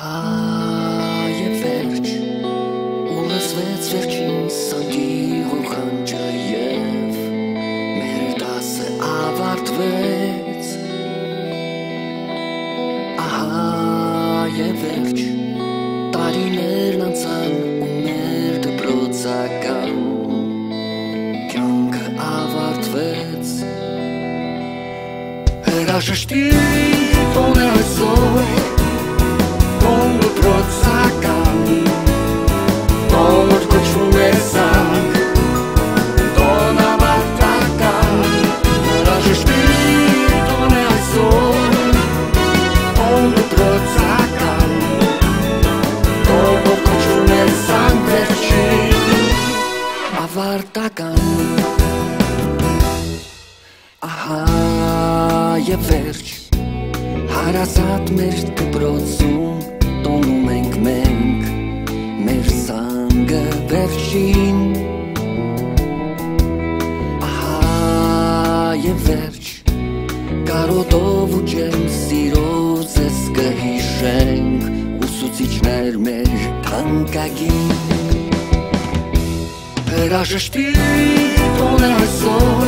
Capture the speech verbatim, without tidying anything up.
Ահա և վերջ, ու լսվեց վերջին սանդիղու խանջը և մեր դասը ավարտվեց։ Ահա և վերջ, տարիներն անցան ու մեր դպրոցական կյանքը ավարտվեց։ Հրաժեշտի տոն է այսօր, տոն դպրոցական, տոն որ կոչվում է զանգ, տոն ավարտական։ Հրաժեշտի տոն է այսօր, տոն դպրոցական, տոն որ կոչվում է զանգ վերջին ավարտական։ Ահա և վերջ, հարազատ մեր դպրոցում տոնում ենք մենք մեր զանգը վերջին։ Ահա և վերջ, կարոտով ու ջերմ սիրով ձեզ կհիշենք ուսուցիչներ մեր թանկագին։ Հրաժեշտի տոն է այսօր,